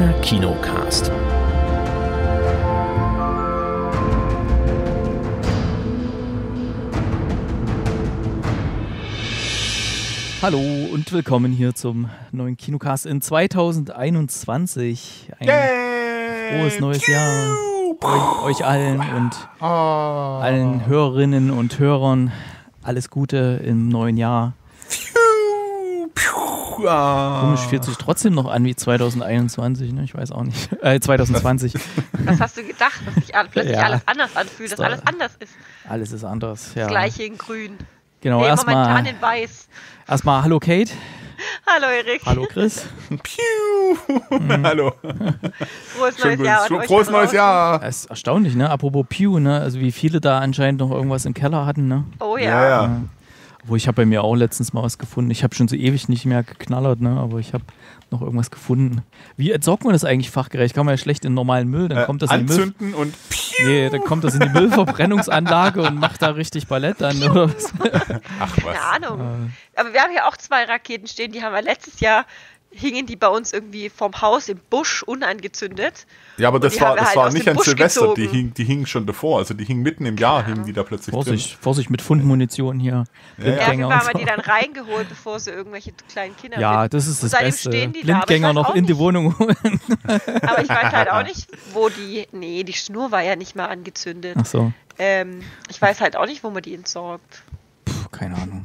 Der Kinocast. Hallo und willkommen hier zum neuen Kinocast in 2021. Ein frohes neues Jahr euch allen und allen Hörerinnen und Hörern. Alles Gute im neuen Jahr. Komisch, fühlt sich trotzdem noch an wie 2021, ne? Ich weiß auch nicht. 2020. Was hast du gedacht, dass sich plötzlich alles anders anfühlt, dass alles anders ist? Alles ist anders, ja. Das Gleiche in grün. Genau, momentan in weiß. Erstmal hallo Kate. Hallo Erik. Hallo Chris. Hallo. Frohes neues Jahr. Frohes neues Jahr. Das ist erstaunlich, ne? Apropos Pew, ne? Also wie viele da anscheinend noch irgendwas im Keller hatten, ne? Oh ja. Wo ich habe bei mir auch letztens mal was gefunden. Ich habe schon so ewig nicht mehr geknallert, ne? Aber ich habe noch irgendwas gefunden. Wie entsorgt man das eigentlich fachgerecht? Kann man ja schlecht in normalen Müll, dann kommt das in die anzünden und Nee, dann kommt das in die Müllverbrennungsanlage und macht da richtig Ballett dann, oder was? Ach was. Keine Ahnung. Aber wir haben hier auch 2 Raketen stehen, die haben wir letztes Jahr, hingen die bei uns irgendwie vorm Haus im Busch unangezündet. Ja, aber das war halt nicht an Silvester, die hingen schon davor. Also die hingen mitten im Jahr, hingen die da plötzlich drin. Vorsicht mit Fundmunition hier. Blindgänger haben wir die dann reingeholt, bevor sie irgendwelche kleinen Kinder Ja, das ist das Beste. Blindgänger noch in die Wohnung holen. Aber ich weiß halt auch nicht, wo die... Nee, die Schnur war ja nicht mal angezündet. Ach so. Ich weiß halt auch nicht, wo man die entsorgt. Keine Ahnung.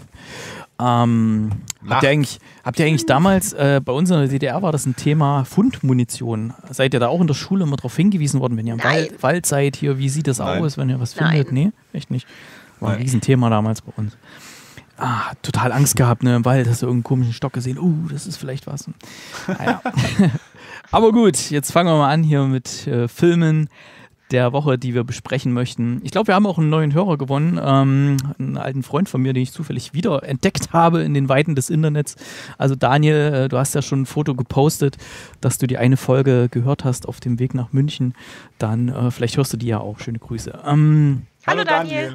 Habt ihr eigentlich damals, bei uns in der DDR war das ein Thema Fundmunition. Seid ihr da auch in der Schule immer darauf hingewiesen worden, wenn ihr im Wald seid hier, wie sieht das aus, wenn ihr was findet? Nee, echt nicht. War ein Riesenthema damals bei uns. Total Angst gehabt, ne, im Wald, hast du irgendeinen komischen Stock gesehen, das ist vielleicht was. Naja. Aber gut, jetzt fangen wir mal an hier mit Filmen der Woche, die wir besprechen möchten. Ich glaube, wir haben auch einen neuen Hörer gewonnen, einen alten Freund von mir, den ich zufällig wieder entdeckt habe in den Weiten des Internets. Also Daniel, du hast ja schon ein Foto gepostet, dass du die eine Folge gehört hast auf dem Weg nach München. Dann vielleicht hörst du die ja auch. Schöne Grüße. Hallo Daniel.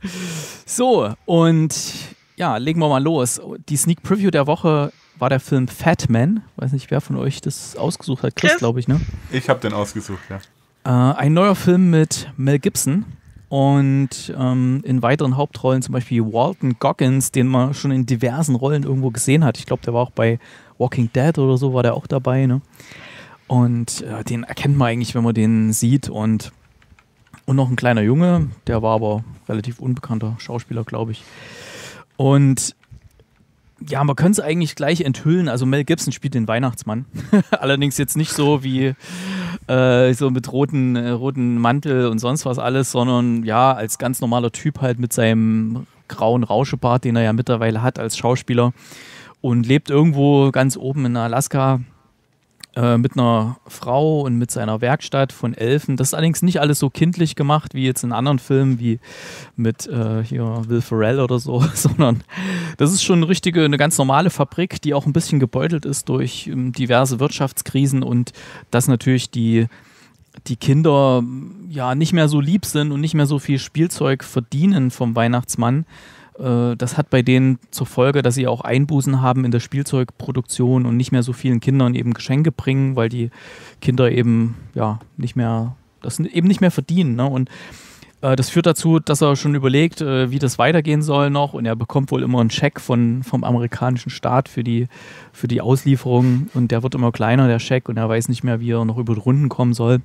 So, und ja, legen wir mal los. Die Sneak Preview der Woche war der Film Fat Man. Weiß nicht, wer von euch das ausgesucht hat. Chris, glaube ich, ne? Ich habe den ausgesucht, ja. Ein neuer Film mit Mel Gibson und in weiteren Hauptrollen zum Beispiel Walton Goggins, den man schon in diversen Rollen irgendwo gesehen hat. Ich glaube, der war auch bei Walking Dead oder so, war der auch dabei. Ne? Und den erkennt man eigentlich, wenn man den sieht. Und noch ein kleiner Junge, der war aber relativ unbekannter Schauspieler, glaube ich. Und ja, man könnte es eigentlich gleich enthüllen. Also Mel Gibson spielt den Weihnachtsmann. Allerdings jetzt nicht so wie so mit roten Mantel und sonst was alles, sondern ja, als ganz normaler Typ halt mit seinem grauen Rauschebart, den er ja mittlerweile hat als Schauspieler und lebt irgendwo ganz oben in Alaska mit einer Frau und mit seiner Werkstatt von Elfen. Das ist allerdings nicht alles so kindlich gemacht, wie jetzt in anderen Filmen, wie mit hier Will Ferrell oder so, sondern das ist schon eine ganz normale Fabrik, die auch ein bisschen gebeutelt ist durch diverse Wirtschaftskrisen und dass natürlich die Kinder ja nicht mehr so lieb sind und nicht mehr so viel Spielzeug verdienen vom Weihnachtsmann. Das hat bei denen zur Folge, dass sie auch Einbußen haben in der Spielzeugproduktion und nicht mehr so vielen Kindern eben Geschenke bringen, weil die Kinder eben nicht mehr verdienen. Ne? Und das führt dazu, dass er schon überlegt, wie das weitergehen soll noch. Und er bekommt wohl immer einen Scheck vom amerikanischen Staat für die Auslieferung. Und der wird immer kleiner, der Scheck, und er weiß nicht mehr, wie er noch über die Runden kommen soll.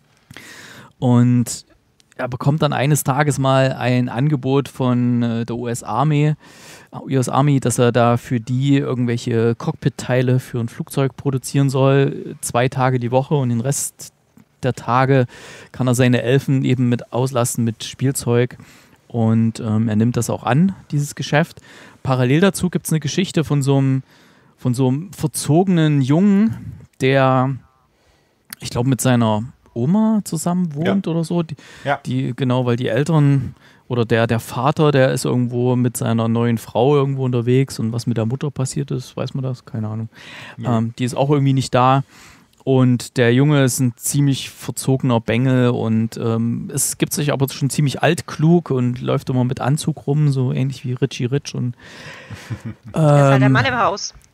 Und er bekommt dann eines Tages mal ein Angebot von der US Army, dass er da für die irgendwelche Cockpit-Teile für ein Flugzeug produzieren soll, 2 Tage die Woche, und den Rest der Tage kann er seine Elfen eben mit auslasten mit Spielzeug, und er nimmt das auch an, dieses Geschäft. Parallel dazu gibt es eine Geschichte von so einem verzogenen Jungen, der, ich glaube, mit seiner Oma zusammen wohnt oder so. Genau, weil die Eltern oder der Vater, der ist irgendwo mit seiner neuen Frau irgendwo unterwegs, und was mit der Mutter passiert ist, weiß man das? Keine Ahnung. Ja. Die ist auch irgendwie nicht da. Und der Junge ist ein ziemlich verzogener Bengel und es gibt sich aber schon ziemlich altklug und läuft immer mit Anzug rum, so ähnlich wie Richie Rich. Und, ist halt der Mann im Haus.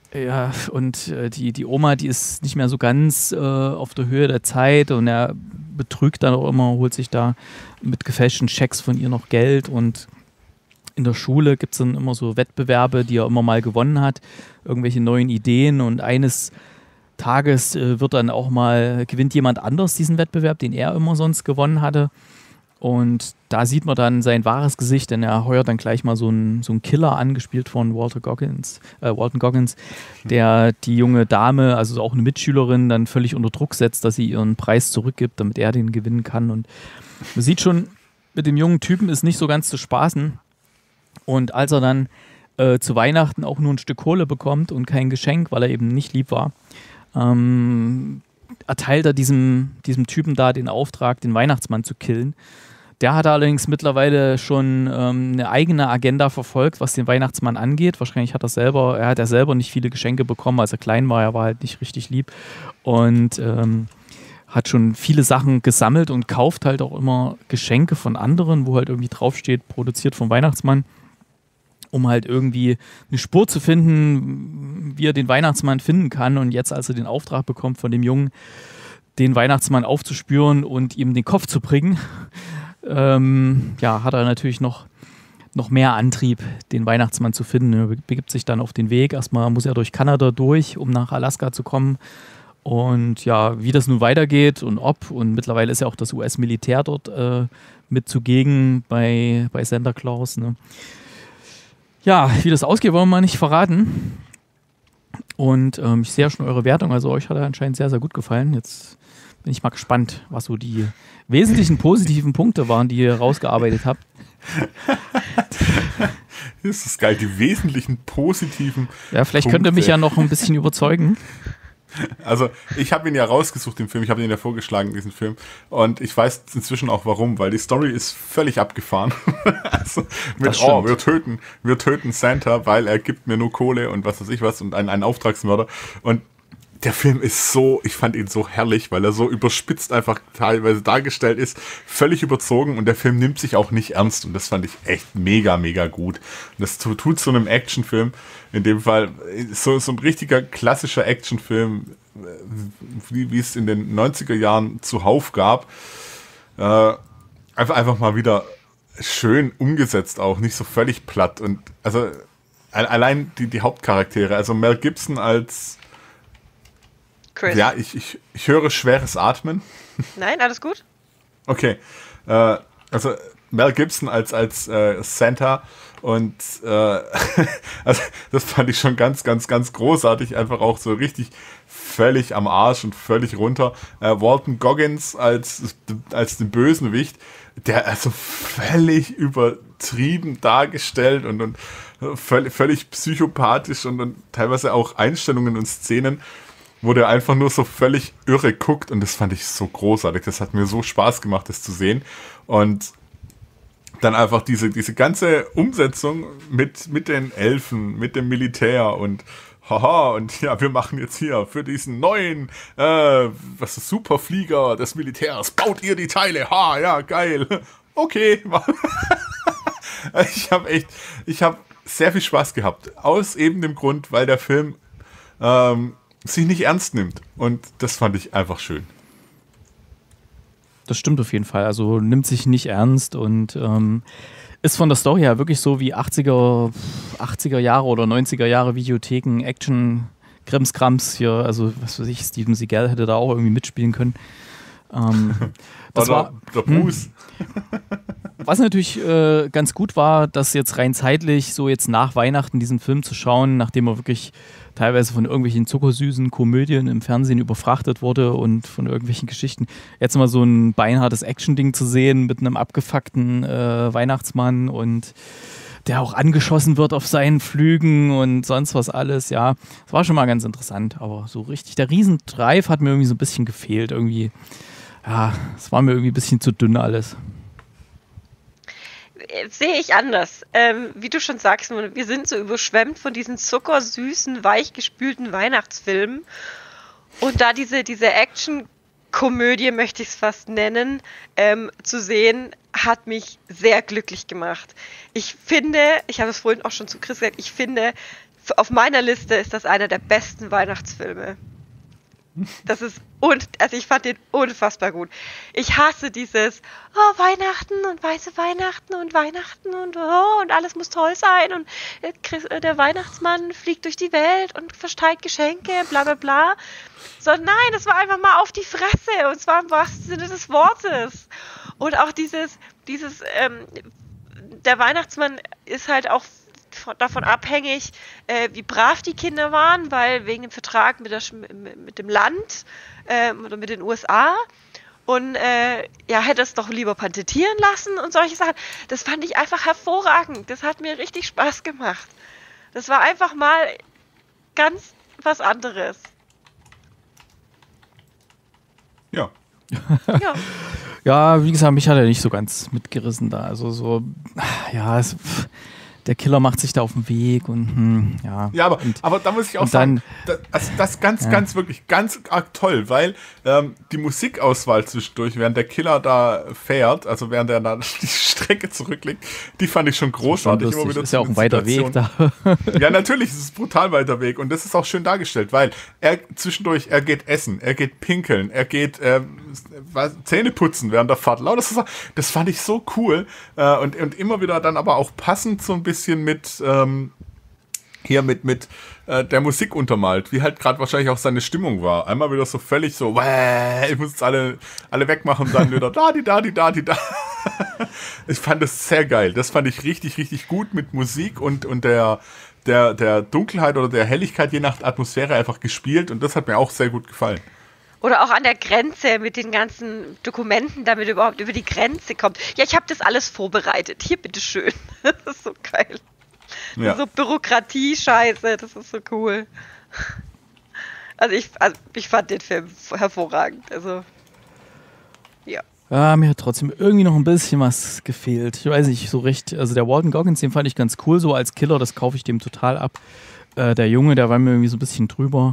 Ja, und die Oma, die ist nicht mehr so ganz auf der Höhe der Zeit und er betrügt dann auch immer, holt sich da mit gefälschten Schecks von ihr noch Geld und in der Schule gibt es dann immer so Wettbewerbe, die er immer mal gewonnen hat, irgendwelche neuen Ideen und eines Tages gewinnt jemand anders diesen Wettbewerb, den er immer sonst gewonnen hatte. Und da sieht man dann sein wahres Gesicht, denn er heuert dann gleich mal so einen Killer an, gespielt von Walton Goggins, der die junge Dame, also auch eine Mitschülerin, dann völlig unter Druck setzt, dass sie ihren Preis zurückgibt, damit er den gewinnen kann. Und man sieht schon, mit dem jungen Typen ist nicht so ganz zu spaßen. Und als er dann zu Weihnachten auch nur ein Stück Kohle bekommt und kein Geschenk, weil er eben nicht lieb war, erteilt er diesem Typen da den Auftrag, den Weihnachtsmann zu killen. Der hat allerdings mittlerweile schon eine eigene Agenda verfolgt, was den Weihnachtsmann angeht. Wahrscheinlich hat er selber nicht viele Geschenke bekommen, als er klein war. Er war halt nicht richtig lieb und hat schon viele Sachen gesammelt und kauft halt auch immer Geschenke von anderen, wo halt irgendwie draufsteht, produziert vom Weihnachtsmann, um halt irgendwie eine Spur zu finden, wie er den Weihnachtsmann finden kann. Und jetzt, als er den Auftrag bekommt von dem Jungen, den Weihnachtsmann aufzuspüren und ihm den Kopf zu bringen, hat er natürlich noch mehr Antrieb, den Weihnachtsmann zu finden. Er begibt sich dann auf den Weg. Erstmal muss er durch Kanada durch, um nach Alaska zu kommen. Und ja, wie das nun weitergeht und mittlerweile ist ja auch das US-Militär dort mit zugegen bei Santa Claus. Ne? Ja, wie das ausgeht, wollen wir mal nicht verraten. Und ich sehe ja schon eure Wertung, also euch hat er anscheinend sehr, sehr gut gefallen. Jetzt bin ich mal gespannt, was so die wesentlichen positiven Punkte waren, die ihr rausgearbeitet habt. Das ist geil, die wesentlichen positiven Ja, vielleicht Punkte. Könnt ihr mich ja noch ein bisschen überzeugen. Also ich habe ihn ja rausgesucht, den Film, ich habe ihn ja vorgeschlagen, diesen Film, und ich weiß inzwischen auch warum, weil die Story ist völlig abgefahren. Also wir töten Santa, weil er gibt mir nur Kohle und was weiß ich was und einen Auftragsmörder, und der Film ist so, ich fand ihn so herrlich, weil er so überspitzt einfach teilweise dargestellt ist, völlig überzogen, und der Film nimmt sich auch nicht ernst, und das fand ich echt mega, mega gut. Und das tut so einem Actionfilm, in dem Fall so ein richtiger klassischer Actionfilm, wie es in den 90er Jahren zuhauf gab, einfach mal wieder schön umgesetzt auch, nicht so völlig platt. Und also allein die Hauptcharaktere, also Mel Gibson als Chris. Ja, ich höre schweres Atmen. Nein, alles gut? Okay. Also Mel Gibson als Santa, und also das fand ich schon ganz, ganz, ganz großartig. Einfach auch so richtig völlig am Arsch und völlig runter. Walton Goggins als den Bösewicht, der also völlig übertrieben dargestellt und völlig psychopathisch und teilweise auch Einstellungen und Szenen, wo der einfach nur so völlig irre guckt, und das fand ich so großartig. Das hat mir so Spaß gemacht, das zu sehen. Und dann einfach diese ganze Umsetzung mit den Elfen, mit dem Militär und ja, wir machen jetzt hier für diesen neuen Superflieger des Militärs, baut ihr die Teile, ja, geil. Okay. Ich habe sehr viel Spaß gehabt. Aus eben dem Grund, weil der Film sich nicht ernst nimmt. Und das fand ich einfach schön. Das stimmt auf jeden Fall. Also nimmt sich nicht ernst und ist von der Story her wirklich so wie 80er Jahre oder 90er Jahre Videotheken, Action, Krimskrams hier. Also was weiß ich, Steven Seagal hätte da auch irgendwie mitspielen können. Das war der Bruce. Was natürlich ganz gut war, dass jetzt rein zeitlich so jetzt nach Weihnachten diesen Film zu schauen, nachdem er wirklich teilweise von irgendwelchen zuckersüßen Komödien im Fernsehen überfrachtet wurde und von irgendwelchen Geschichten, jetzt mal so ein beinhartes Action-Ding zu sehen mit einem abgefuckten Weihnachtsmann und der auch angeschossen wird auf seinen Flügen und sonst was alles, ja. Das war schon mal ganz interessant, aber so richtig, der Riesendreif hat mir irgendwie so ein bisschen gefehlt, irgendwie, ja, es war mir irgendwie ein bisschen zu dünn alles. Sehe ich anders. Wie du schon sagst, wir sind so überschwemmt von diesen zuckersüßen, weichgespülten Weihnachtsfilmen. Und da diese Action Komödie, möchte ich es fast nennen, zu sehen, hat mich sehr glücklich gemacht. Ich finde, ich habe es vorhin auch schon zu Chris gesagt, ich finde, auf meiner Liste ist das einer der besten Weihnachtsfilme. Das ist, also ich fand den unfassbar gut. Ich hasse dieses, oh, Weihnachten und weiße Weihnachten und oh, und alles muss toll sein und der Weihnachtsmann fliegt durch die Welt und verteilt Geschenke, bla bla bla. So, nein, das war einfach mal auf die Fresse und zwar im wahrsten Sinne des Wortes. Und auch der Weihnachtsmann ist halt auch davon abhängig, wie brav die Kinder waren, weil wegen dem Vertrag mit dem Land oder mit den USA und hätte es doch lieber patentieren lassen und solche Sachen. Das fand ich einfach hervorragend. Das hat mir richtig Spaß gemacht. Das war einfach mal ganz was anderes. Ja. Ja. Ja, wie gesagt, mich hat er nicht so ganz mitgerissen da. Also so, ja, der Killer macht sich da auf den Weg und ja. Ja, aber da muss ich auch sagen, das ganz wirklich ganz arg toll, weil die Musikauswahl zwischendurch, während der Killer da fährt, also während er dann die Strecke zurücklegt, die fand ich schon großartig. Immer wieder ist ja auch ein weiter Weg da. Ja, natürlich, es ist ein brutal weiter Weg und das ist auch schön dargestellt, weil er zwischendurch, er geht essen, er geht pinkeln, er geht Zähne putzen während der Fahrt. Das fand ich so cool und immer wieder dann aber auch passend so ein bisschen mit der Musik untermalt, wie halt gerade wahrscheinlich auch seine Stimmung war. Einmal wieder so völlig so, ich muss jetzt alle wegmachen und dann wieder da. Ich fand das sehr geil. Das fand ich richtig, richtig gut mit Musik und der Dunkelheit oder der Helligkeit je nach Atmosphäre einfach gespielt und das hat mir auch sehr gut gefallen. Oder auch an der Grenze mit den ganzen Dokumenten, damit überhaupt über die Grenze kommt. Ja, ich habe das alles vorbereitet. Hier, bitteschön. Das ist so geil. Ja. So Bürokratie-Scheiße, das ist so cool. Also ich fand den Film hervorragend. Also, ja. Ja, mir hat trotzdem irgendwie noch ein bisschen was gefehlt. Ich weiß nicht so recht. Also der Walton Goggins, den fand ich ganz cool, so als Killer, das kaufe ich dem total ab. Der Junge, der war mir irgendwie so ein bisschen drüber.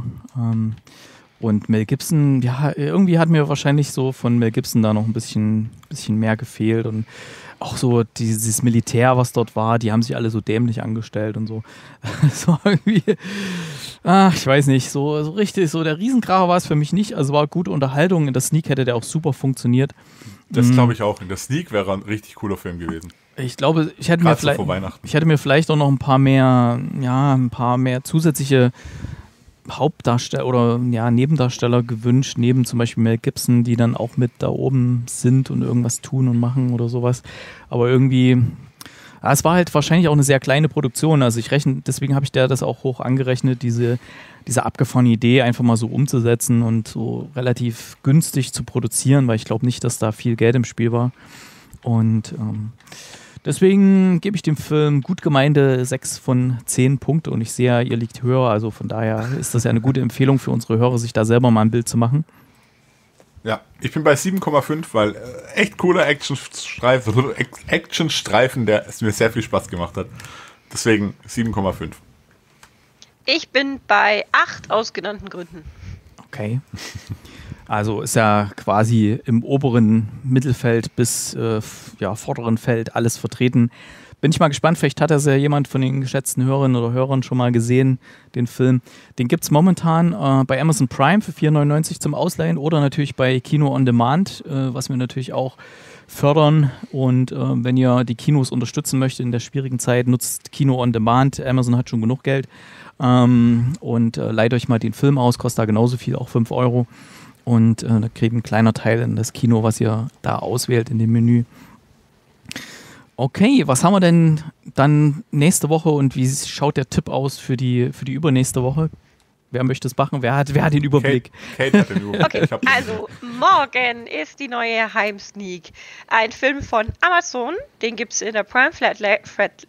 Und Mel Gibson, ja, irgendwie hat mir wahrscheinlich so von Mel Gibson da noch ein bisschen mehr gefehlt und auch so dieses Militär, was dort war, die haben sich alle so dämlich angestellt und so. So irgendwie, ich weiß nicht, so richtig, so der Riesenkracher war es für mich nicht. Also war gute Unterhaltung, in der Sneak hätte der auch super funktioniert. Das glaube ich auch, in der Sneak wäre ein richtig cooler Film gewesen. Ich glaube, ich hätte mir vielleicht auch noch ein paar mehr zusätzliche Hauptdarsteller oder Nebendarsteller gewünscht, neben zum Beispiel Mel Gibson, die dann auch mit da oben sind und irgendwas tun und machen oder sowas. Aber irgendwie, es war halt wahrscheinlich auch eine sehr kleine Produktion. Also deswegen habe ich das auch hoch angerechnet, diese abgefahrene Idee einfach mal so umzusetzen und so relativ günstig zu produzieren, weil ich glaube nicht, dass da viel Geld im Spiel war. Und deswegen gebe ich dem Film gut gemeinte 6 von 10 Punkte und ich sehe, ihr liegt höher, also von daher ist das ja eine gute Empfehlung für unsere Hörer, sich da selber mal ein Bild zu machen. Ja, ich bin bei 7,5, weil echt cooler Actionstreifen, der es mir sehr viel Spaß gemacht hat. Deswegen 7,5. Ich bin bei 8 aus genannten Gründen. Okay. Also ist ja quasi im oberen Mittelfeld bis vorderen Feld alles vertreten. Bin ich mal gespannt, vielleicht hat das ja jemand von den geschätzten Hörerinnen oder Hörern schon mal gesehen, den Film. Den gibt es momentan bei Amazon Prime für 4,99 zum Ausleihen oder natürlich bei Kino on Demand, was wir natürlich auch fördern. Und wenn ihr die Kinos unterstützen möchtet in der schwierigen Zeit, nutzt Kino on Demand. Amazon hat schon genug Geld. Und leiht euch mal den Film aus, kostet da genauso viel, auch 5 Euro. Und da kriegt ein kleiner Teil in das Kino, was ihr da auswählt in dem Menü. Okay, was haben wir denn dann nächste Woche und wie schaut der Tipp aus für die übernächste Woche? Wer möchte es machen? Wer hat den Überblick? Kate hat den Überblick. Okay, also morgen ist die neue Heimsneak. Ein Film von Amazon, den gibt es in der Prime Flatrate,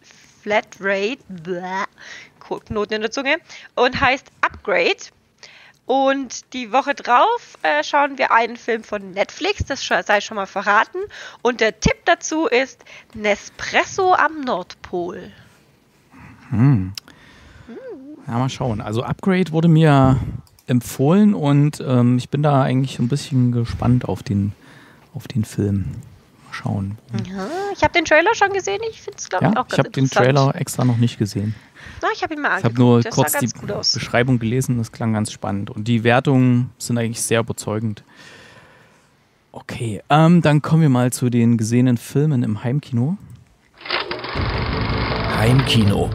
Knoten in der Zunge, und heißt Upgrade. Und die Woche drauf schauen wir einen Film von Netflix, das sei schon mal verraten. Und der Tipp dazu ist Nespresso am Nordpol. Ja, mal schauen. Also Upgrade wurde mir empfohlen und ich bin da eigentlich ein bisschen gespannt auf den Film. Mal schauen. Ja, ich habe den Trailer schon gesehen. Ich finde es, glaube ich, auch ganz ich habe den interessant. Trailer extra noch nicht gesehen. Na, ich habe ihn mal Ich angeguckt. habe nur Das kurz sah die ganz gut aus. Beschreibung gelesen, das klang ganz spannend. Und die Wertungen sind eigentlich sehr überzeugend. Okay, dann kommen wir mal zu den gesehenen Filmen im Heimkino. Heimkino.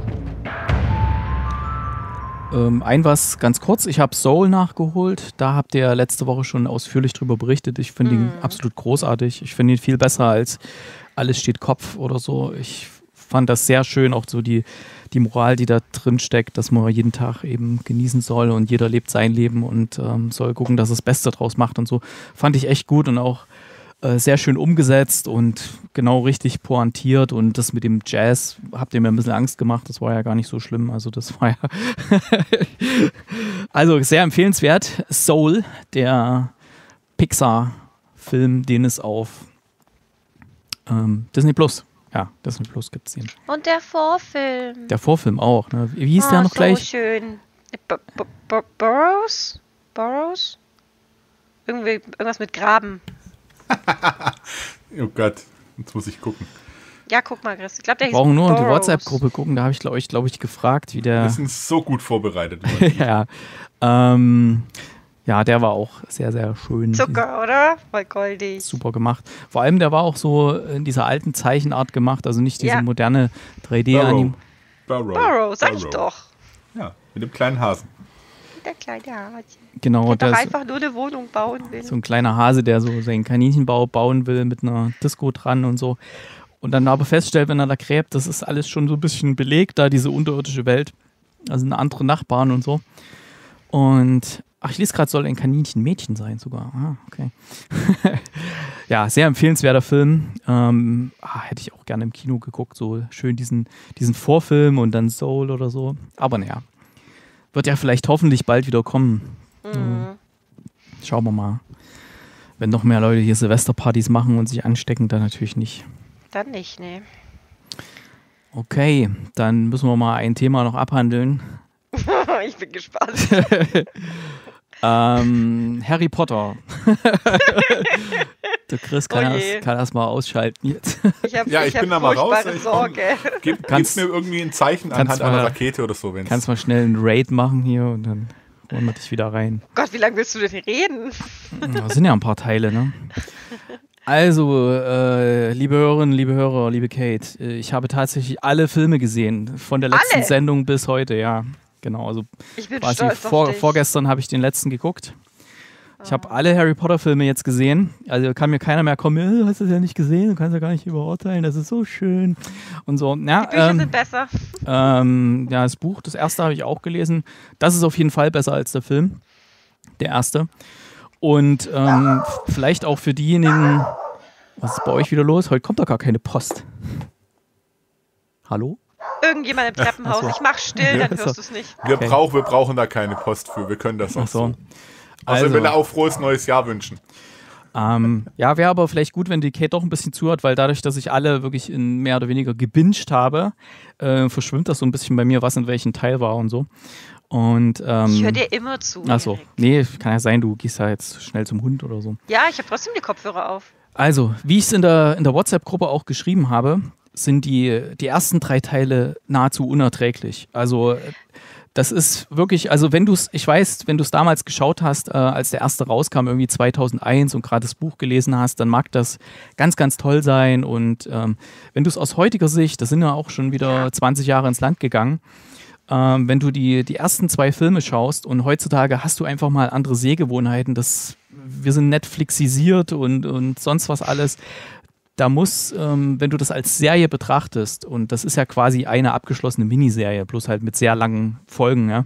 Ein was ganz kurz, ich habe Soul nachgeholt. Da habt ihr letzte Woche schon ausführlich drüber berichtet. Ich finde ihn absolut großartig. Ich finde ihn viel besser als Alles steht Kopf oder so. Ich fand das sehr schön, auch so die Moral, die da drin steckt, dass man jeden Tag eben genießen soll und jeder lebt sein Leben und soll gucken, dass er das Beste draus macht und so. Fand ich echt gut und auch sehr schön umgesetzt und genau richtig pointiert. Und das mit dem Jazz habt ihr mir ein bisschen Angst gemacht. Das war ja gar nicht so schlimm. Also das war ja also sehr empfehlenswert. Soul, der Pixar-Film, den es auf Disney Plus. Ja, Disney Plus gibt es den. Und der Vorfilm. Der Vorfilm auch. Ne? Wie hieß der noch so gleich? Schön. Burrows? Burrows? Irgendwas mit Graben. Oh Gott, jetzt muss ich gucken. Ja, guck mal, Chris. Ich glaube, der hieß Wir brauchen nur in die Burrows. WhatsApp-Gruppe gucken. Da habe ich euch, glaube ich, gefragt, wie der... Wir sind so gut vorbereitet. ja, ja, der war auch sehr, sehr schön. Zucker, oder? Voll goldig. Super gemacht. Vor allem, der war auch so in dieser alten Zeichenart gemacht, also nicht diese Ja. moderne 3D-Anim. Burrow, sag ich doch. Ja, mit dem kleinen Hasen. Der kleine Hase. Genau, Der der doch ist einfach nur eine Wohnung bauen will. so ein kleiner Hase, der so seinen Kaninchenbau bauen will mit einer Disco dran und so. Und dann aber feststellt, wenn er da gräbt, das ist alles schon so ein bisschen belegt, da diese unterirdische Welt. Also eine andere Nachbarn und so. Und, ich lese gerade, soll ein Kaninchenmädchen sein sogar. Ah, okay. Ja, sehr empfehlenswerter Film. Hätte ich auch gerne im Kino geguckt, so schön diesen Vorfilm und dann Soul oder so. Aber naja, wird ja vielleicht hoffentlich bald wieder kommen. Schauen wir mal. Wenn noch mehr Leute hier Silvesterpartys machen und sich anstecken, dann natürlich nicht. Dann nicht, nee. Okay, dann müssen wir mal ein Thema noch abhandeln. Ich bin gespannt. Harry Potter. Der Chris kann das mal ausschalten jetzt. Ich bin da mal raus. Sorge. Gib mir irgendwie ein Zeichen anhand einer Rakete oder so. Kannst mal schnell einen Raid machen hier und dann holen wir dich wieder rein. Gott, wie lange willst du denn reden? Das sind ja ein paar Teile, ne? Also, liebe Hörerinnen, liebe Hörer, liebe Kate, ich habe tatsächlich alle Filme gesehen, von der letzten Sendung bis heute, ja. Genau, also ich bin quasi stolz auf dich. vorgestern habe ich den letzten geguckt. Ich habe alle Harry Potter Filme jetzt gesehen. Also kann mir keiner mehr kommen, hast du das ja nicht gesehen, du kannst ja gar nicht überurteilen, das ist so schön und so. Ja, die Bücher sind besser. Ja, das Buch, das erste habe ich auch gelesen. Das ist auf jeden Fall besser als der Film, der erste. Und vielleicht auch für diejenigen, was ist bei euch wieder los? Heute kommt doch gar keine Post. Hallo? Irgendjemand im Treppenhaus. Ach so. Ich mach still, dann hörst du es nicht. Wir brauchen da keine Post für, wir können das auch so. Also ich will auch frohes neues Jahr wünschen. Ja, wäre aber vielleicht gut, wenn die Kate doch ein bisschen zuhört, weil dadurch, dass ich alle wirklich in mehr oder weniger gebinged habe, verschwimmt das so ein bisschen bei mir, was in welchem Teil war und so. Und, ich höre dir immer zu. Achso, nee, kann ja sein, du gehst ja jetzt schnell zum Hund oder so. Ja, ich habe trotzdem die Kopfhörer auf. Also, wie ich es in der WhatsApp-Gruppe auch geschrieben habe, sind die ersten 3 Teile nahezu unerträglich. Also das ist wirklich, also ich weiß, wenn du es damals geschaut hast, als der erste rauskam, irgendwie 2001 und gerade das Buch gelesen hast, dann mag das ganz, ganz toll sein. Und wenn du es aus heutiger Sicht, das sind ja auch schon wieder 20 Jahre ins Land gegangen, wenn du die ersten 2 Filme schaust und heutzutage hast du einfach mal andere Sehgewohnheiten, wir sind Netflixisiert und sonst was alles. Da muss, wenn du das als Serie betrachtest, und das ist ja quasi eine abgeschlossene Miniserie, bloß halt mit sehr langen Folgen, ja,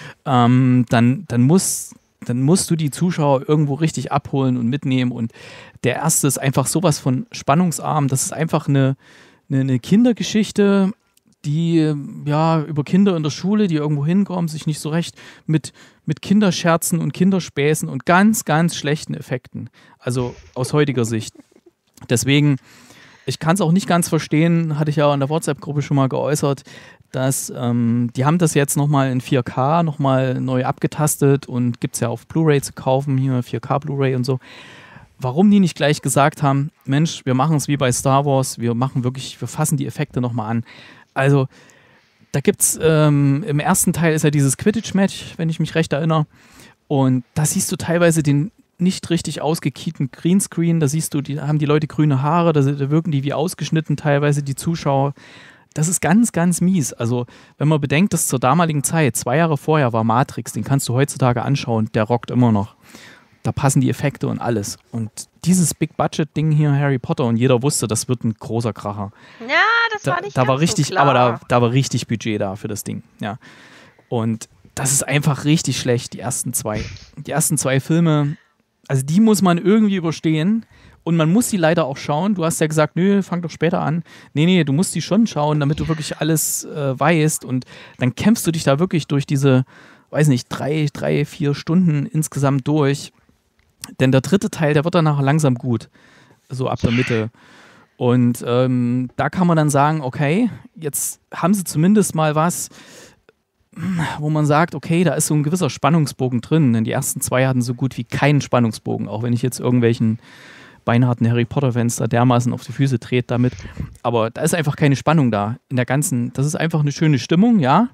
dann musst du die Zuschauer irgendwo richtig abholen und mitnehmen. Und der erste ist einfach sowas von spannungsarm. Das ist einfach eine Kindergeschichte, die ja über Kinder in der Schule, die irgendwo hinkommen, sich nicht so recht mit Kinderscherzen und Kinderspäßen und ganz, ganz schlechten Effekten. Also aus heutiger Sicht. Deswegen, ich kann es auch nicht ganz verstehen, hatte ich ja in der WhatsApp-Gruppe schon mal geäußert, dass die haben das jetzt nochmal in 4K nochmal neu abgetastet und gibt es ja auf Blu-ray zu kaufen, hier 4K Blu-ray und so. Warum die nicht gleich gesagt haben, Mensch, wir machen es wie bei Star Wars, wir fassen die Effekte nochmal an. Also, da gibt's, im ersten Teil ist ja dieses Quidditch-Match, wenn ich mich recht erinnere. Und da siehst du teilweise den nicht richtig ausgekieten Greenscreen, da siehst du, da haben die Leute grüne Haare, da wirken die wie ausgeschnitten teilweise, die Zuschauer. Das ist ganz, ganz mies. Also, wenn man bedenkt, dass zur damaligen Zeit, 2 Jahre vorher war Matrix, den kannst du heutzutage anschauen, der rockt immer noch. Da passen die Effekte und alles. Und dieses Big-Budget-Ding hier, Harry Potter, und jeder wusste, das wird ein großer Kracher. Ja, das war nicht da ganz war richtig, so klar. aber da war richtig Budget da für das Ding. Ja. Und das ist einfach richtig schlecht, die ersten zwei. Die ersten 2 Filme, also die muss man irgendwie überstehen. Und man muss sie leider auch schauen. Du hast ja gesagt, nö, fang doch später an. Nee, du musst die schon schauen, damit du wirklich alles weißt. Und dann kämpfst du dich da wirklich durch diese, weiß nicht, 3, 4 Stunden insgesamt durch. Denn der 3. Teil, der wird dann nachher langsam gut. So ab der Mitte. Und da kann man dann sagen, okay, jetzt haben sie zumindest mal was, wo man sagt, okay, da ist so ein gewisser Spannungsbogen drin. Denn die ersten 2 hatten so gut wie keinen Spannungsbogen. Auch wenn ich jetzt irgendwelchen beinharten Harry Potter-Fans da dermaßen auf die Füße trete damit. Aber da ist einfach keine Spannung da. Das ist einfach eine schöne Stimmung, ja.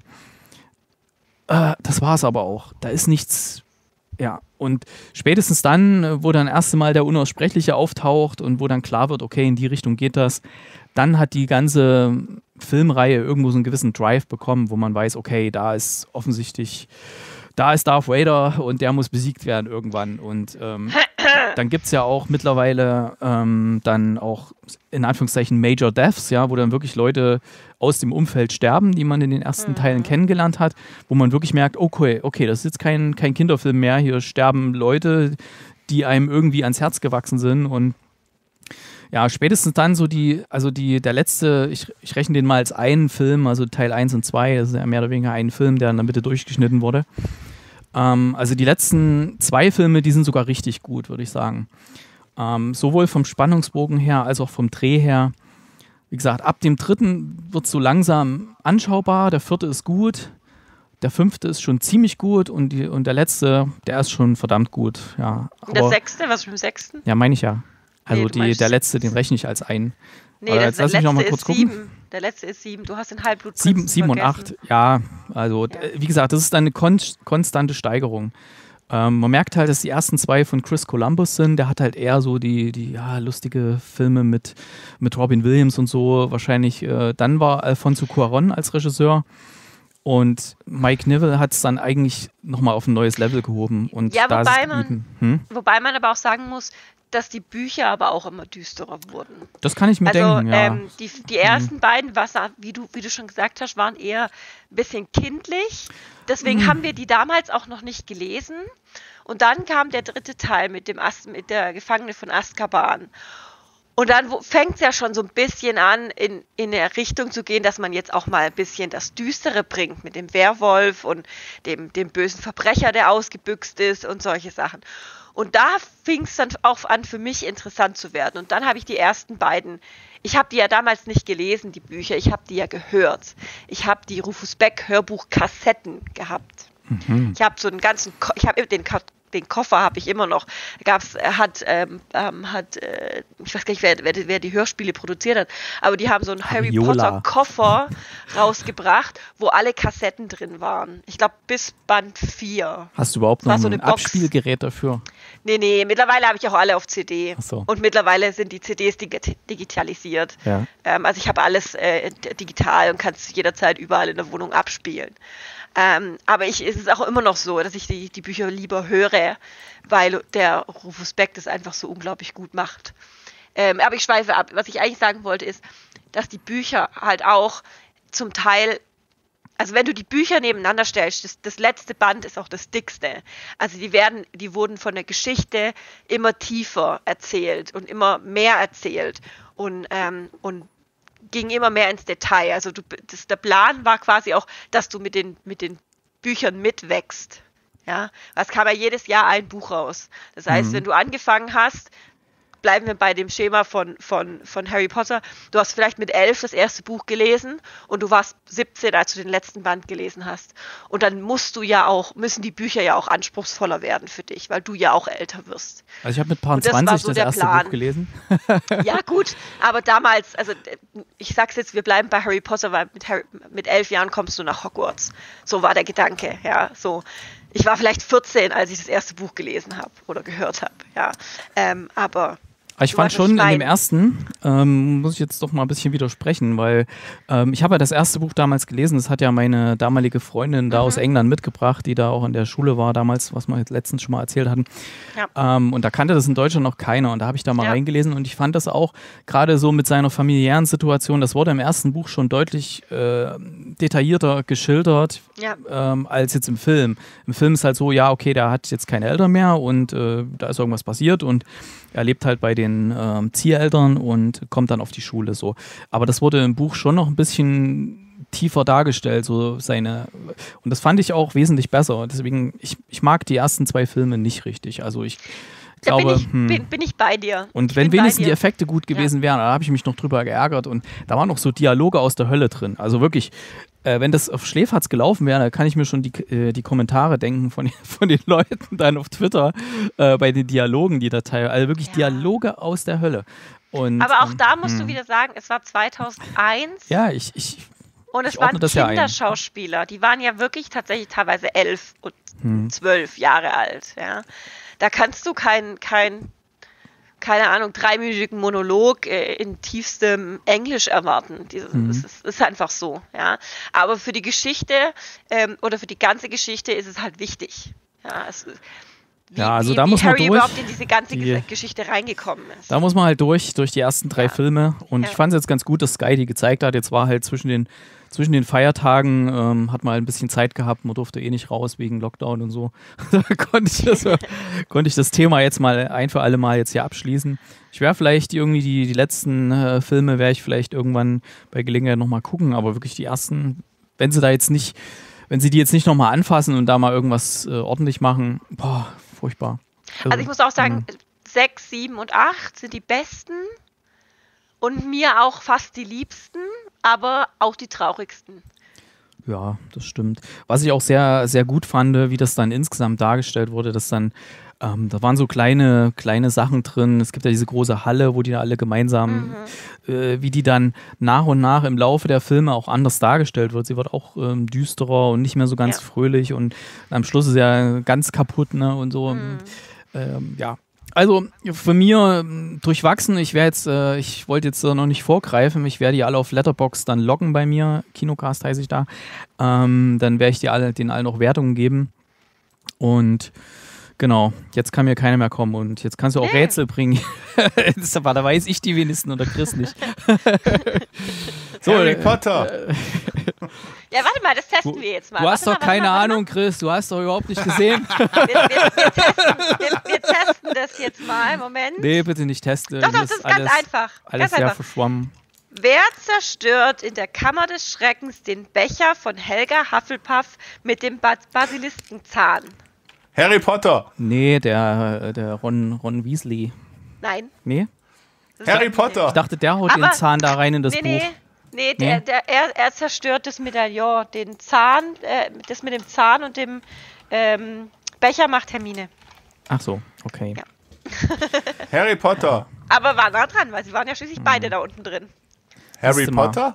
Das war es aber auch. Da ist nichts, ja. Und spätestens dann, wo dann das erste Mal der Unaussprechliche auftaucht und wo dann klar wird, okay, in die Richtung geht das, dann hat die ganze Filmreihe irgendwo so einen gewissen Drive bekommen, wo man weiß, okay, da ist offensichtlich, da ist Darth Vader und der muss besiegt werden irgendwann. Und dann gibt es ja auch mittlerweile dann auch in Anführungszeichen Major Deaths, ja, wo dann wirklich Leute aus dem Umfeld sterben, die man in den ersten Teilen kennengelernt hat, wo man wirklich merkt, okay, das ist jetzt kein Kinderfilm mehr, hier sterben Leute, die einem irgendwie ans Herz gewachsen sind. Und ja, spätestens dann so der letzte, ich rechne den mal als einen Film, also Teil 1 und 2, das ist ja mehr oder weniger ein Film, der in der Mitte durchgeschnitten wurde. Also die letzten 2 Filme, die sind sogar richtig gut, würde ich sagen. Sowohl vom Spannungsbogen her, als auch vom Dreh her. Wie gesagt, ab dem 3. wird es so langsam anschaubar, der 4. ist gut, der 5. ist schon ziemlich gut und der letzte, der ist schon verdammt gut. Ja, und der 6., was ist mit dem 6.? Ja, meine ich ja. Also Nee, der letzte, den rechne ich als einen. Nee, aber jetzt lass mich noch mal kurz gucken. Der letzte ist 7. Du hast den Halbblut 7 und 8, ja. Also, wie gesagt, das ist eine konstante Steigerung. Man merkt halt, dass die ersten 2 von Chris Columbus sind. Der hat halt eher so die lustige Filme mit Robin Williams und so. Wahrscheinlich, dann war Alfonso Cuarón als Regisseur. Und Mike Nivell hat es dann eigentlich nochmal auf ein neues Level gehoben. Und ja, da wobei man aber auch sagen muss, dass die Bücher aber auch immer düsterer wurden. Das kann ich mir denken, ja. Die ersten beiden, wie du schon gesagt hast, waren eher ein bisschen kindlich. Deswegen haben wir die damals auch noch nicht gelesen. Und dann kam der 3. Teil mit der Gefangene von Azkaban. Und dann fängt es ja schon so ein bisschen an, in der Richtung zu gehen, dass man jetzt auch mal ein bisschen das Düstere bringt mit dem Werwolf und dem bösen Verbrecher, der ausgebüxt ist und solche Sachen. Und da fing es dann auch an, für mich interessant zu werden. Und dann habe ich die ersten beiden, ich habe die ja damals nicht gelesen, die Bücher, ich habe die ja gehört. Ich habe die Rufus Beck Hörbuchkassetten gehabt. Ich habe so einen ganzen, den Koffer habe ich immer noch. Ich weiß gar nicht, wer die Hörspiele produziert hat, aber die haben so einen Harry Potter Koffer rausgebracht, wo alle Kassetten drin waren. Ich glaube bis Band 4. Hast du überhaupt noch ein Abspielgerät dafür? Nee, mittlerweile habe ich auch alle auf CD. Ach so. Und mittlerweile sind die CDs digitalisiert. Ja. Also ich habe alles digital und kann es jederzeit überall in der Wohnung abspielen. Aber es ist auch immer noch so, dass ich die Bücher lieber höre, weil der Rufus Beck das einfach so unglaublich gut macht. Aber ich schweife ab. Was ich eigentlich sagen wollte ist, dass die Bücher halt auch zum Teil, also wenn du die Bücher nebeneinander stellst, das letzte Band ist auch das dickste. Also die wurden von der Geschichte immer tiefer erzählt und immer mehr erzählt und ging immer mehr ins Detail. Also der Plan war quasi auch, dass du mit den Büchern mitwächst. Ja, es kam ja jedes Jahr ein Buch raus. Das heißt, wenn du angefangen hast, bleiben wir bei dem Schema von Harry Potter. Du hast vielleicht mit 11 das erste Buch gelesen und du warst 17, als du den letzten Band gelesen hast. Und dann müssen die Bücher ja auch anspruchsvoller werden für dich, weil du ja auch älter wirst. Also ich habe mit Paar 20 das erste Buch gelesen. Ja gut, aber damals, also ich sag's jetzt, wir bleiben bei Harry Potter, weil mit 11 Jahren kommst du nach Hogwarts. So war der Gedanke, ja, so. Ich war vielleicht 14, als ich das erste Buch gelesen habe oder gehört habe, ja. Aber ich fand schon in dem ersten, muss ich jetzt doch mal ein bisschen widersprechen, weil ich habe ja das erste Buch damals gelesen, das hat ja meine damalige Freundin da aus England mitgebracht, die da auch in der Schule war damals, was wir jetzt letztens schon mal erzählt hatten. Ja. Und da kannte das in Deutschland noch keiner und da habe ich da mal reingelesen und ich fand das auch gerade so mit seiner familiären Situation, das wurde im ersten Buch schon deutlich detaillierter geschildert als jetzt im Film. Im Film ist halt so, ja okay, der hat jetzt keine Eltern mehr und da ist irgendwas passiert und er lebt halt bei den Zieheltern und kommt dann auf die Schule so. Aber das wurde im Buch schon noch ein bisschen tiefer dargestellt, so seine. Und das fand ich auch wesentlich besser. Deswegen, ich mag die ersten 2 Filme nicht richtig. Also ich glaube. Bin ich bei dir. Und wenn wenigstens die Effekte gut gewesen wären, da habe ich mich noch drüber geärgert. Und da waren noch so Dialoge aus der Hölle drin. Also wirklich. Wenn das auf Schläferz gelaufen wäre, da kann ich mir schon die Kommentare denken von den Leuten dann auf Twitter bei den Dialogen, die da teilweise, also wirklich Dialoge aus der Hölle. Und, aber auch da musst du wieder sagen, es war 2001. Ja, und es waren Kinderschauspieler, die waren ja wirklich tatsächlich teilweise 11 und 12 Jahre alt. Ja. Da kannst du keine Ahnung, 3-minütigen Monolog in tiefstem Englisch erwarten. Das ist einfach so, ja. Aber für die Geschichte oder für die ganze Geschichte ist es halt wichtig. Ja, da muss man Harry durch. Überhaupt in diese ganze Geschichte reingekommen ist. Da muss man halt durch die ersten 3 Filme. Und ich fand es jetzt ganz gut, dass Sky die gezeigt hat. Jetzt war halt zwischen den Feiertagen, hat man halt ein bisschen Zeit gehabt. Man durfte eh nicht raus wegen Lockdown und so. Da konnte ich das Thema jetzt mal ein für alle Mal jetzt hier abschließen. Ich werde vielleicht irgendwie die letzten Filme werde ich vielleicht irgendwann bei Gelegenheit nochmal gucken. Aber wirklich die ersten, wenn sie die jetzt nicht nochmal anfassen und da mal irgendwas ordentlich machen, boah, furchtbar. Also ich muss auch sagen, 6, 7 und 8 sind die besten und mir auch fast die liebsten, aber auch die traurigsten. Ja, das stimmt. Was ich auch sehr, sehr gut fand, wie das dann insgesamt dargestellt wurde, dass dann, da waren so kleine Sachen drin. Es gibt ja diese große Halle, wo die da alle gemeinsam, wie die dann nach und nach im Laufe der Filme auch anders dargestellt wird. Sie wird auch düsterer und nicht mehr so ganz fröhlich und am Schluss ist ja ganz kaputt, ne, und so. Ja. Also für mir durchwachsen, ich wollte jetzt noch nicht vorgreifen, ich werde die alle auf Letterboxd dann loggen bei mir, Kinocast heiße ich da, dann werde ich denen allen auch Wertungen geben und genau, jetzt kann mir keiner mehr kommen und jetzt kannst du auch Rätsel bringen, da weiß ich die wenigsten oder Chris nicht. So, Harry Potter! Ja, warte mal, das testen wir jetzt mal. Du hast doch keine Ahnung, Chris, du hast doch überhaupt nicht gesehen. Wir testen das jetzt mal, Moment. Nee, bitte nicht testen. Doch, das ist ganz einfach. Alles sehr verschwommen. Wer zerstört in der Kammer des Schreckens den Becher von Helga Hufflepuff mit dem Basiliskenzahn? Harry Potter! Nee, der Ron Weasley. Nein. Nee? Harry Potter! Ich dachte, der haut den Zahn da rein in das Buch. Nee, er zerstört das Medaillon. Den Zahn, das mit dem Zahn und dem Becher macht Hermine. Ach so, okay. Ja. Harry Potter! Aber war nah dran, weil sie waren ja schließlich beide da unten drin. Harry Potter?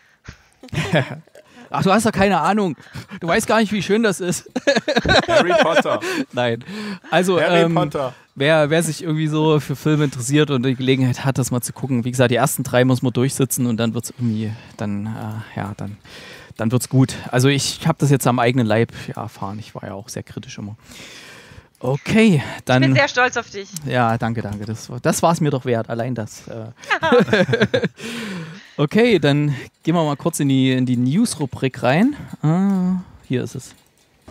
Ach, du hast doch keine Ahnung. Du weißt gar nicht, wie schön das ist. Harry Potter. Nein. Also, Harry Potter. Wer sich irgendwie so für Filme interessiert und die Gelegenheit hat, das mal zu gucken, wie gesagt, die ersten 3 muss man durchsitzen und dann wird es irgendwie, dann wird's gut. Also ich habe das jetzt am eigenen Leib erfahren. Ich war ja auch sehr kritisch immer. Okay, dann. Ich bin sehr stolz auf dich. Ja, danke. Das war es mir doch wert, allein das. Okay, dann gehen wir mal kurz in die News-Rubrik rein. Hier ist es.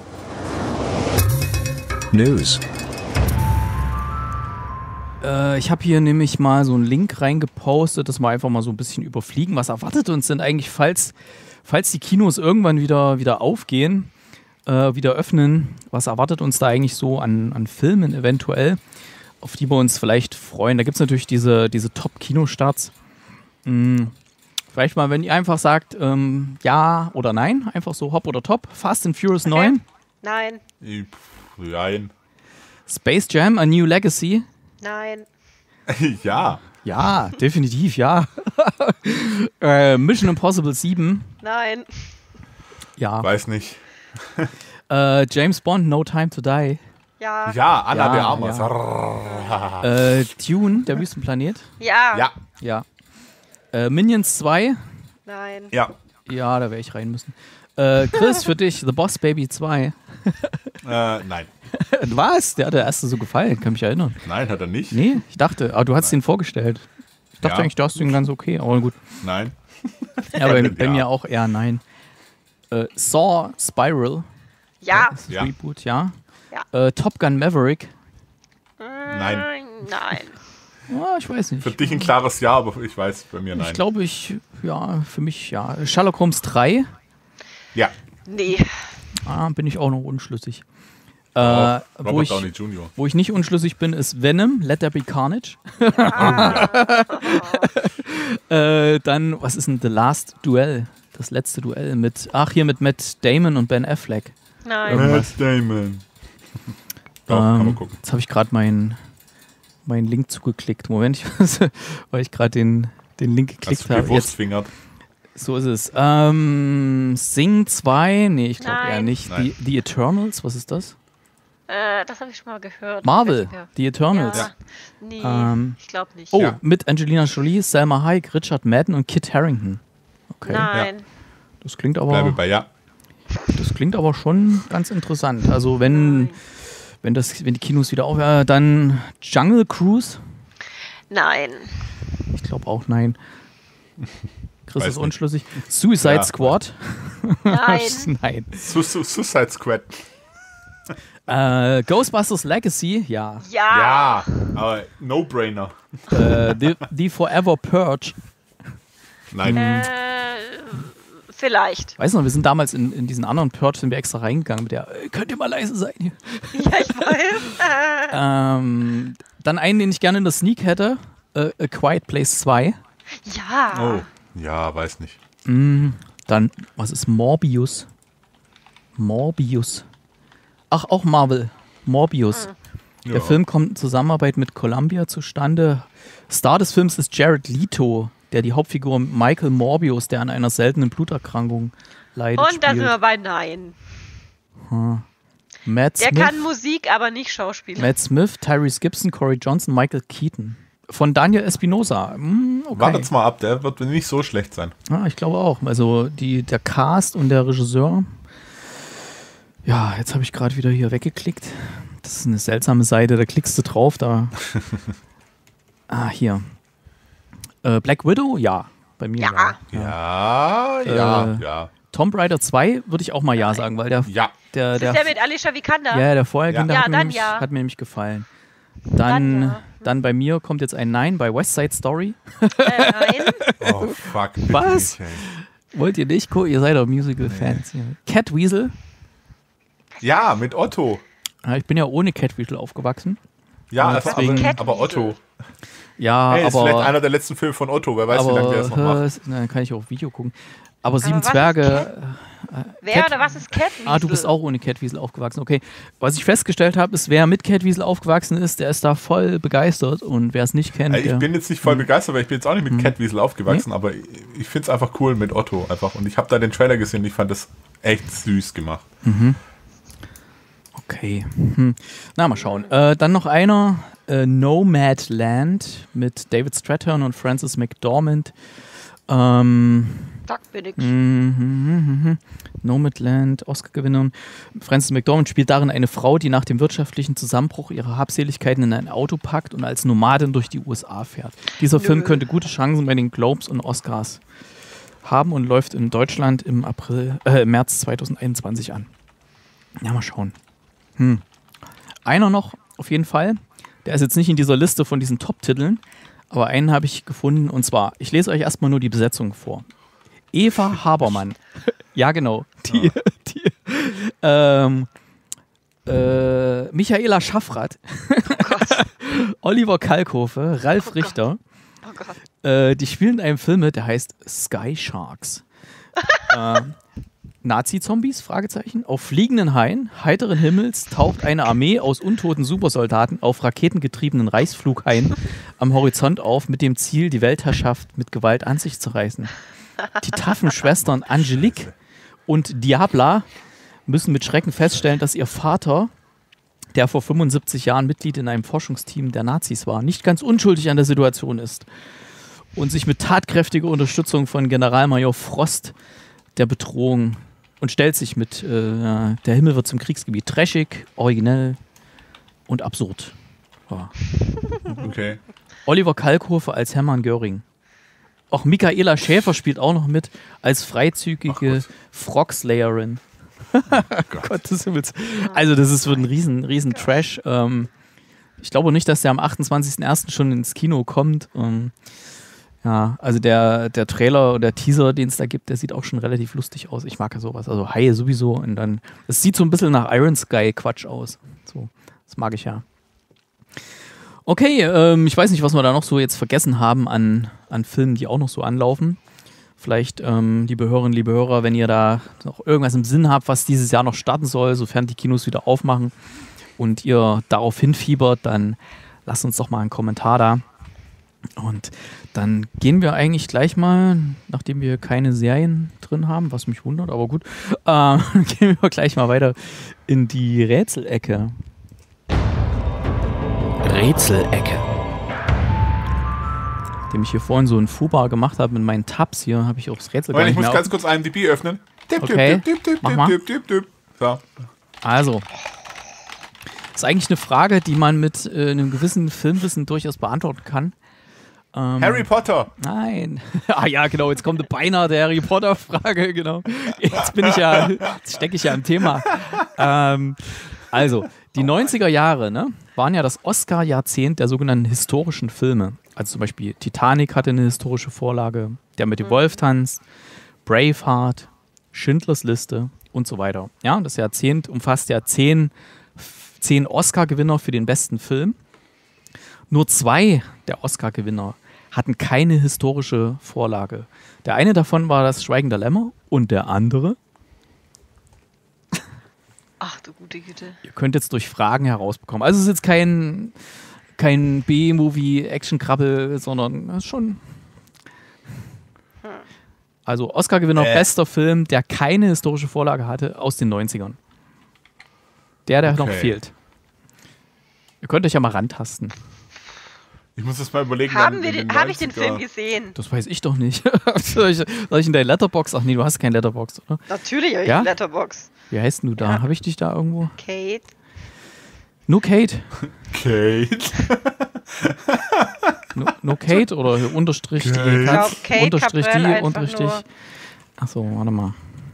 News. Ich habe hier nämlich mal so einen Link reingepostet, dass wir einfach mal so ein bisschen überfliegen. Was erwartet uns denn eigentlich, falls die Kinos irgendwann wieder aufgehen, wieder öffnen? Was erwartet uns da eigentlich so an Filmen eventuell? auf die wir uns vielleicht freuen. Da gibt es natürlich diese Top-Kinostarts. Vielleicht mal, wenn ihr einfach sagt, ja oder nein, einfach so hopp oder top. Fast and Furious 9. Nein. Nein. Space Jam, A New Legacy. Nein. Ja. Ja, definitiv, ja. Mission Impossible 7. Nein. Ja. Weiß nicht. James Bond, No Time to Die. Ja. Ja, Anna Ja, de Armas. Ja. Dune, der Wüstenplanet. Ja. Ja. Ja. Minions 2. Nein. Ja. Ja, da wäre ich rein müssen. Chris, für dich, The Boss Baby 2. Nein. Was? Der hat der erste so gefallen, kann mich erinnern. Nein, hat er nicht. Nee, ich dachte, aber du hast ihn vorgestellt. Ich dachte Ja. eigentlich, du hast ihn ganz okay, aber gut. Nein. Ja, bei Ja. mir auch eher nein. Saw Spiral. Ja. Ist Ja. Reboot, ja. Ja. Top Gun Maverick. Nein. Nein. Ja, ich weiß nicht. Für dich ein klares Ja, aber ich weiß, bei mir nein. Ich glaube, für mich ja. Sherlock Holmes 3. Ja. Nee. Bin ich auch noch unschlüssig. Robert wo Downey Jr. ich nicht unschlüssig bin, ist Venom, Let There Be Carnage. Dann, was ist denn The Last Duel? Das letzte Duell mit Matt Damon und Ben Affleck. Nein. Matt Damon. Doch, kann man gucken. Jetzt habe ich gerade meinen Link zugeklickt. Moment, weil ich gerade den Link Hast geklickt du habe. Jetzt, gewurstfingert? so ist es. Sing 2, nee, ich glaube eher Nein. nicht. Nein. The Eternals, was ist das? Das habe ich schon mal gehört. Marvel, Weiß nicht mehr. The Eternals. Ja. Nee, ich glaube nicht. Oh, Ja. mit Angelina Jolie, Salma Hayek, Richard Madden und Kit Harington. Okay. Nein. Das klingt Bleibe aber, bei Ja. schon ganz interessant. Also wenn die Kinos wieder auf, dann Jungle Cruise. Nein. Ich glaube auch nein. Chris Weiß ist nicht. unschlüssig. Suicide Ja. Squad. Nein. Nein. Suicide Squad. Ghostbusters Legacy, ja. Ja. Ja, aber No-Brainer. The Forever Purge. Nein. Vielleicht. Weißt du noch, wir sind damals in diesen anderen Purge, sind wir extra reingegangen mit der, könnt ihr mal leise sein hier. Ja, ich weiß. Dann einen, den ich gerne in der Sneak hätte, A Quiet Place 2. Ja. Oh. Ja, weiß nicht. Dann, was ist Morbius? Ach, auch Marvel. Morbius. Ja. Der Film kommt in Zusammenarbeit mit Columbia zustande. Star des Films ist Jared Leto, der die Hauptfigur Michael Morbius, der an einer seltenen Bluterkrankung leidet, Und da sind wir spielt. bei Nein. Matt Der Smith, kann Musik, aber nicht Schauspiel. Matt Smith, Tyrese Gibson, Corey Johnson, Michael Keaton. Von Daniel Espinosa. Okay. Wartet's mal ab, der wird nicht so schlecht sein. Ja, ich glaube auch. Also der Cast und der Regisseur. Ja, jetzt habe ich gerade wieder hier weggeklickt. Das ist eine seltsame Seite, da klickst du drauf, da. Hier. Black Widow? Ja. Bei mir Ja. Ja. Tomb Raider 2 würde ich auch mal ja sagen, weil Ja. Das ist ja mit Alicia Vikander. der Vorhergehende Ja, hat, dann ja. hat mir nämlich gefallen. Dann ja. Dann bei mir kommt jetzt ein Nein bei West Side Story. Nein. Oh, fuck. bitte Was? nicht, ey. Wollt ihr nicht? Cool, ihr seid doch Musical-Fans. hier. Cat Weasel. Ja, mit Otto. Ja, ich bin ja ohne Cat Weasel aufgewachsen. Ja, Und deswegen- aber Otto. Ja, Hey, ist vielleicht aber, einer der letzten Filme von Otto. Wer weiß, wie lange der es noch macht. Dann kann ich auch Video gucken. Aber Sieben was ist Zwerge. Wer oder was ist Cat? Du bist auch ohne Cat Weasel aufgewachsen. Okay. Was ich festgestellt habe, ist, wer mit Cat Weasel aufgewachsen ist, der ist da voll begeistert. Und wer es nicht kennt, Ich bin jetzt nicht voll begeistert, weil ich bin jetzt auch nicht mit Cat Weasel aufgewachsen, aber ich finde es einfach cool mit Otto einfach. Und ich habe da den Trailer gesehen und ich fand das echt süß gemacht. Okay. Na, mal schauen. Dann noch einer. Nomadland mit David Strathairn und Frances McDormand. Sag mir nix. Nomadland, Oscar-Gewinnerin. Frances McDormand spielt darin eine Frau, die nach dem wirtschaftlichen Zusammenbruch ihre Habseligkeiten in ein Auto packt und als Nomadin durch die USA fährt. Dieser Film könnte gute Chancen bei den Globes und Oscars haben und läuft in Deutschland im März 2021 an. Ja, mal schauen. Einer noch, auf jeden Fall. Der ist jetzt nicht in dieser Liste von diesen Top-Titeln, aber einen habe ich gefunden und zwar, ich lese euch erstmal nur die Besetzung vor. Eva Habermann. Ja, genau. Michaela Schaffrath. Oliver Kalkofe, Ralf Richter. Oh Gott. Die spielen in einem Film mit, der heißt Sky Sharks. Nazi-Zombies? Fragezeichen. Auf fliegenden Haien, heiteren Himmels taucht eine Armee aus untoten Supersoldaten auf raketengetriebenen Reichsflughaien am Horizont auf, mit dem Ziel, die Weltherrschaft mit Gewalt an sich zu reißen. Die taffen Schwestern Angelique und Diabla müssen mit Schrecken feststellen, dass ihr Vater, der vor 75 Jahren Mitglied in einem Forschungsteam der Nazis war, nicht ganz unschuldig an der Situation ist und sich mit tatkräftiger Unterstützung von Generalmajor Frost der Bedrohung und stellt sich mit der Himmel wird zum Kriegsgebiet. Trashig, originell und absurd. Ja. Okay. Oliver Kalkofe als Hermann Göring. Auch Michaela Schäfer spielt auch noch mit als freizügige Frogslayerin. Gottes Himmels. Also das wird ein riesen Trash. Ich glaube nicht, dass der am 28.01. schon ins Kino kommt. Ja, also der Trailer oder der Teaser, den es da gibt, der sieht auch schon relativ lustig aus. Ich mag ja sowas. Also Haie sowieso. Und dann, es sieht so ein bisschen nach Iron Sky Quatsch aus. So, das mag ich ja. Okay, ich weiß nicht, was wir da noch so jetzt vergessen haben an Filmen, die auch noch so anlaufen. Vielleicht, liebe Hörerinnen, liebe Hörer, wenn ihr da noch irgendwas im Sinn habt, was dieses Jahr noch starten soll, sofern die Kinos wieder aufmachen und ihr darauf hinfiebert, dann lasst uns doch mal einen Kommentar da. Und dann gehen wir eigentlich gleich mal, nachdem wir keine Serien drin haben, was mich wundert, aber gut, gehen wir gleich mal weiter in die Rätselecke. Rätselecke. Nachdem ich hier vorhin so ein Fubar gemacht habe mit meinen Tabs hier, habe ich auch das Rätsel gar nicht Ich muss mehr ganz kurz IMDb öffnen. Okay, mach mal. So. Also, das ist eigentlich eine Frage, die man mit einem gewissen Filmwissen durchaus beantworten kann. Harry Potter. Nein. Ja, genau, jetzt kommt beinahe der Harry Potter-Frage, genau. Jetzt stecke ich ja im Thema. Also, die 90er Jahre, ne, waren ja das Oscar-Jahrzehnt der sogenannten historischen Filme. Also zum Beispiel Titanic hatte eine historische Vorlage, Der mit dem Wolf tanzt, Braveheart, Schindlers Liste und so weiter. Ja, und das Jahrzehnt umfasst ja 10 Oscar-Gewinner für den besten Film. Nur 2 der Oscar-Gewinner hatten keine historische Vorlage. Der eine davon war das Schweigen der Lämmer und der andere. Ach du gute Güte. Ihr könnt jetzt durch Fragen herausbekommen. Also es ist jetzt kein B-Movie-Action-Krabbel, sondern es ist schon... Also Oscar-Gewinner, bester Film, der keine historische Vorlage hatte, aus den 90ern. Der noch fehlt. Ihr könnt euch ja mal rantasten. Ich muss das mal überlegen. Habe ich den Film gesehen? Das weiß ich doch nicht. Soll ich in deine Letterbox? Ach nee, du hast kein Letterbox, oder? Natürlich habe ich Ja? eine Letterbox. Wie heißt denn du da? Ja. Habe ich dich da irgendwo? Kate. No Kate? Kate. No Kate oder Unterstrich die Kate. Ich glaube, Katz, Kate Unterstrich Cabrel die, einfach Unterstrich. nur. Achso, warte mal.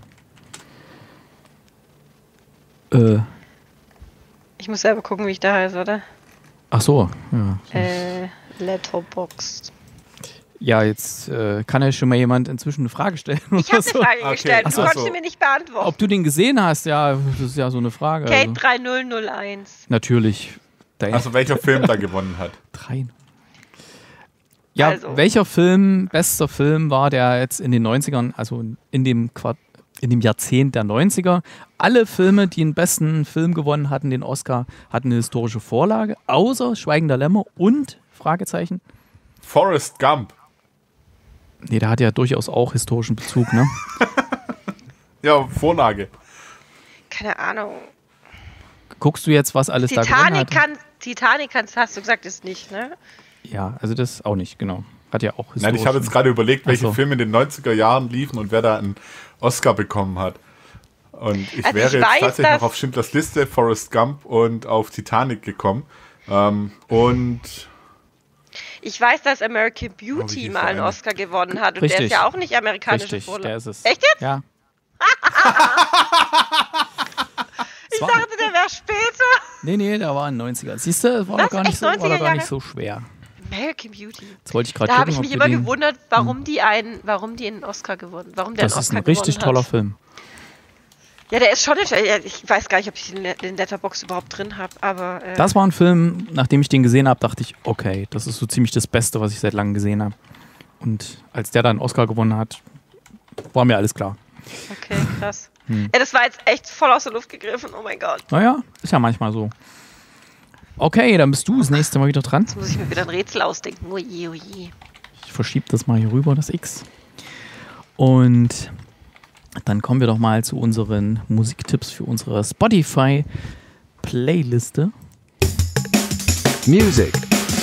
Ich muss selber gucken, wie ich da heiße, oder? Ach so, ja. Letterboxd. Ja, jetzt kann ja schon mal jemand inzwischen eine Frage stellen. Ich habe eine so. Frage gestellt, Ach du so. konntest sie mir nicht beantworten. Ob du den gesehen hast, ja, das ist ja so eine Frage. Kate Also. 3001. Natürlich. Also welcher Film da gewonnen hat. 3. Ja, Also. welcher Film, bester Film war der jetzt in den 90ern, also in dem Jahrzehnt der 90er? Alle Filme, die den besten Film gewonnen hatten, den Oscar, hatten eine historische Vorlage, außer Schweigen der Lämmer und, Fragezeichen? Forrest Gump. Nee, der hat ja durchaus auch historischen Bezug, ne? Ja, Vorlage. Keine Ahnung. Guckst du jetzt, was alles da gewonnen hat? Titanic hast du gesagt, ist nicht, ne? Ja, also das auch nicht, genau. Hat ja auch historisch. Nein, ich habe jetzt gerade überlegt, welche Ach so. Filme in den 90er Jahren liefen und wer da einen Oscar bekommen hat. Und ich Also wäre ich jetzt weiß, tatsächlich dass- noch auf Schindlers Liste, Forrest Gump und auf Titanic gekommen. Und Ich weiß, dass American Oh, Beauty wie hieß mal der einen eine? Oscar gewonnen hat. Und Richtig. der ist ja auch nicht amerikanische Richtig, Vorlage. der ist es. Echt jetzt? Ja. Ich dachte, der wäre später. Nee, der war in den 90ern. Siehst du, war Was? doch gar nicht Echt so, war doch 90er gar nicht Jahre? so schwer. American Beauty. Jetzt wollte ich gerade Da habe gucken, ich mich ob immer du den- gewundert, warum die einen Oscar gewonnen, warum der Das einen ist Oscar ein richtig gewonnen toller hat. Film. Ja, der ist schon nicht. Ich weiß gar nicht, ob ich den Letterboxd überhaupt drin habe, aber. Das war ein Film, nachdem ich den gesehen habe, dachte ich, okay, das ist so ziemlich das Beste, was ich seit langem gesehen habe. Und als der dann einen Oscar gewonnen hat, war mir alles klar. Okay, krass. Ja, das war jetzt echt voll aus der Luft gegriffen, oh mein Gott. Naja, ist ja manchmal so. Okay, dann bist du das nächste Mal wieder dran. Jetzt muss ich mir wieder ein Rätsel ausdenken. Oje, oje. Ich verschiebe das mal hier rüber, das X. Und dann kommen wir doch mal zu unseren Musiktipps für unsere Spotify-Playliste. Music.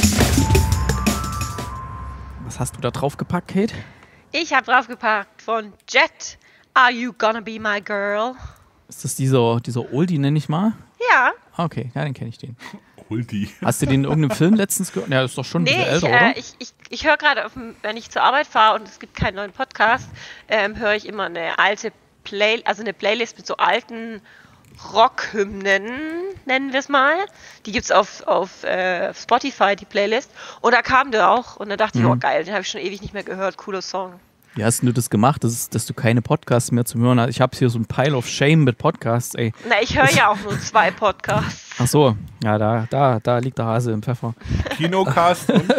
Was hast du da drauf gepackt, Kate? Ich habe draufgepackt von Jet. Are you gonna be my girl? Ist das dieser Oldie, nenne ich mal? Ja. Okay, ja, den kenne ich den. Oldie. Hast du den in irgendeinem Film letztens gehört? Ja, ist doch schon ein bisschen älter, oder? Ich höre gerade, wenn ich zur Arbeit fahre und es gibt keinen neuen Podcast, höre ich immer eine alte eine Playlist mit so alten Rockhymnen, nennen wir es mal. Die gibt es auf Spotify, die Playlist. Und da kam der auch und da dachte ich, oh geil, den habe ich schon ewig nicht mehr gehört, cooler Song. Wie hast du das gemacht, dass du keine Podcasts mehr zum Hören hast? Ich habe hier so ein Pile of Shame mit Podcasts, ey. Na, ich höre ja auch nur 2 Podcasts. Ach so, ja, da liegt der Hase im Pfeffer. Kinocast und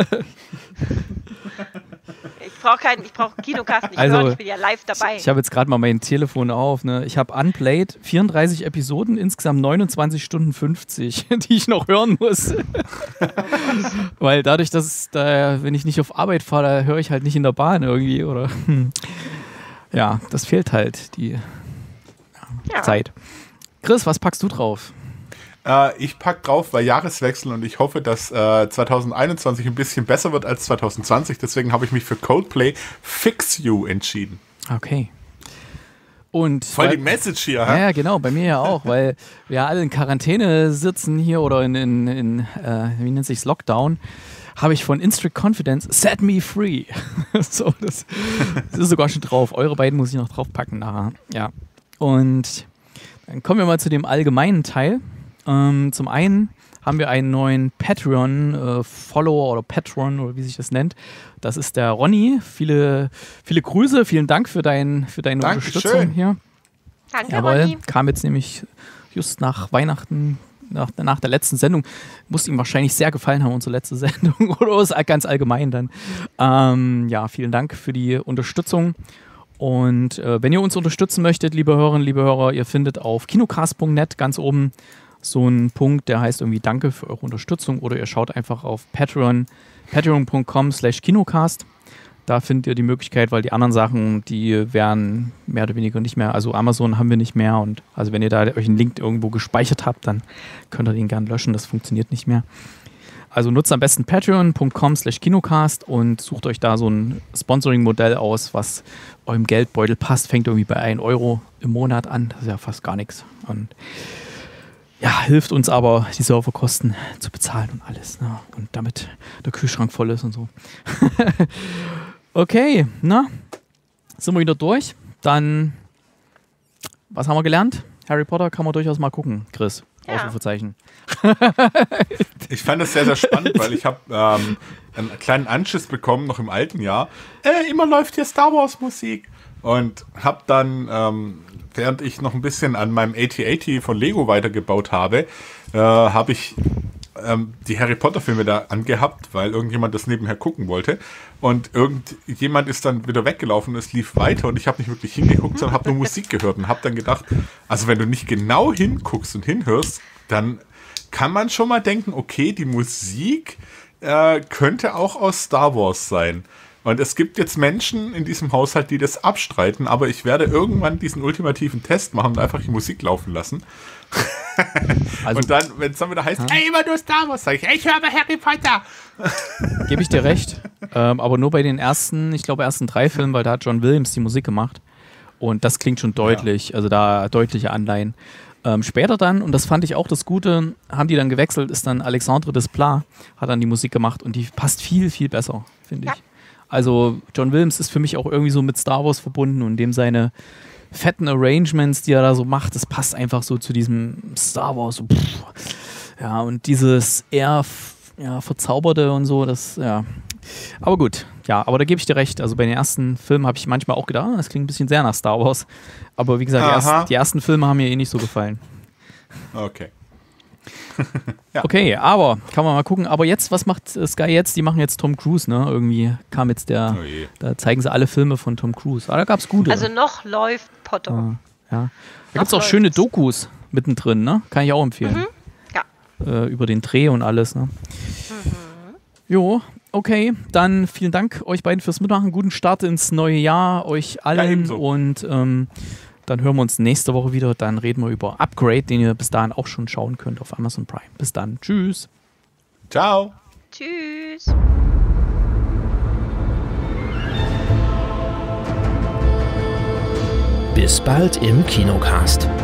Ich brauche Kinocast nicht hören, ich bin ja live dabei. Ich habe jetzt gerade mal mein Telefon auf, ne? Ich habe Unplayed 34 Episoden, insgesamt 29 Stunden 50, die ich noch hören muss. Weil dadurch, dass wenn ich nicht auf Arbeit fahre, da höre ich halt nicht in der Bahn irgendwie, oder? Ja, das fehlt halt, die Zeit. Chris, was packst du drauf? Ich pack drauf bei Jahreswechsel und ich hoffe, dass 2021 ein bisschen besser wird als 2020. Deswegen habe ich mich für Coldplay Fix You entschieden. Okay. Und voll die Message hier, hä? Ja, genau, bei mir ja auch, weil wir alle in Quarantäne sitzen hier oder in wie nennt sich's, Lockdown, habe ich von Instrict Confidence Set Me Free. So, das ist sogar schon drauf. Eure beiden muss ich noch draufpacken nachher. Ja. Und dann kommen wir mal zu dem allgemeinen Teil. Zum einen haben wir einen neuen Patreon-Follower oder Patron oder wie sich das nennt. Das ist der Ronny. Viele Grüße, vielen Dank für deine Unterstützung hier. Danke, Jawohl, Ronny. kam jetzt nämlich just nach Weihnachten, nach der letzten Sendung. Muss ihm wahrscheinlich sehr gefallen haben, unsere letzte Sendung. Oder ist ganz allgemein dann. Ja, vielen Dank für die Unterstützung. Und wenn ihr uns unterstützen möchtet, liebe Hörerinnen, liebe Hörer, ihr findet auf kinocast.net ganz oben so einen Punkt, der heißt irgendwie Danke für eure Unterstützung, oder ihr schaut einfach auf patreon.com/kinocast. Da findet ihr die Möglichkeit, weil die anderen Sachen, die wären mehr oder weniger nicht mehr, also Amazon haben wir nicht mehr, und also wenn ihr da euch einen Link irgendwo gespeichert habt, dann könnt ihr den gern löschen, das funktioniert nicht mehr. Also nutzt am besten patreon.com/kinocast und sucht euch da so ein Sponsoring-Modell aus, was eurem Geldbeutel passt. Fängt irgendwie bei 1 Euro im Monat an, das ist ja fast gar nichts. Und ja, hilft uns aber, die Serverkosten zu bezahlen und alles. Ne? Und damit der Kühlschrank voll ist und so. Okay, na, sind wir wieder durch. Dann, was haben wir gelernt? Harry Potter kann man durchaus mal gucken, Chris. Ja. Ausrufezeichen. Ich fand das sehr, sehr spannend, weil ich habe einen kleinen Anschiss bekommen, noch im alten Jahr. Immer läuft hier Star Wars Musik. Und habe dann, während ich noch ein bisschen an meinem AT-AT von Lego weitergebaut habe, habe ich die Harry Potter Filme da angehabt, weil irgendjemand das nebenher gucken wollte. Und irgendjemand ist dann wieder weggelaufen und es lief weiter und ich habe nicht wirklich hingeguckt, sondern habe nur Musik gehört und habe dann gedacht, also wenn du nicht genau hinguckst und hinhörst, dann kann man schon mal denken, okay, die Musik könnte auch aus Star Wars sein. Und es gibt jetzt Menschen in diesem Haushalt, die das abstreiten, aber ich werde irgendwann diesen ultimativen Test machen und einfach die Musik laufen lassen. Also, und dann, wenn es dann wieder heißt, ey, immer nur Star Wars, sage ich höre mal Harry Potter. Gebe ich dir recht, aber nur bei den ersten 3 Filmen, weil da hat John Williams die Musik gemacht. Und das klingt schon deutlich, also da deutliche Anleihen. Später dann, und das fand ich auch das Gute, haben die dann gewechselt, ist dann Alexandre Desplat, hat dann die Musik gemacht und die passt viel, viel besser, finde ich. Also John Williams ist für mich auch irgendwie so mit Star Wars verbunden und dem seine fetten Arrangements, die er da so macht, das passt einfach so zu diesem Star Wars. So, ja, und dieses eher verzauberte und so, das, ja. Aber gut, ja, aber da gebe ich dir recht. Also bei den ersten Filmen habe ich manchmal auch gedacht, das klingt ein bisschen sehr nach Star Wars. Aber wie gesagt, die ersten Filme haben mir eh nicht so gefallen. Okay. Ja. Okay, aber kann man mal gucken. Aber jetzt, was macht Sky jetzt? Die machen jetzt Tom Cruise, ne? Irgendwie kam jetzt da zeigen sie alle Filme von Tom Cruise. Aber da gab es gute. Also noch läuft Potter. Ja. Da gibt es auch schöne Dokus mittendrin, ne? Kann ich auch empfehlen. Ja. Über den Dreh und alles, ne? Jo, okay. Dann vielen Dank euch beiden fürs Mitmachen. Guten Start ins neue Jahr, euch allen. Ja, und dann hören wir uns nächste Woche wieder. Dann reden wir über Upgrade, den ihr bis dahin auch schon schauen könnt auf Amazon Prime. Bis dann. Tschüss. Ciao. Tschüss. Bis bald im Kinocast.